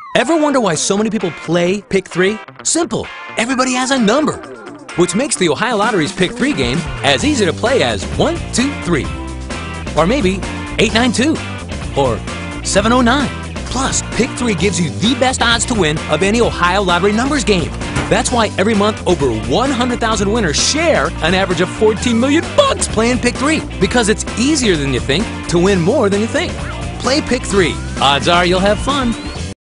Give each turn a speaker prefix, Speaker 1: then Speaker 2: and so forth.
Speaker 1: Ever wonder why so many people play Pick 3? Simple. Everybody has a number, which makes the Ohio Lottery's Pick 3 game as easy to play as 1, 2, 3. Or maybe 892 or 709. Plus, Pick 3 gives you the best odds to win of any Ohio Lottery numbers game. That's why every month over 100,000 winners share an average of $14 million playing Pick 3, because it's easier than you think to win more than you think. Play Pick 3. Odds are you'll have fun.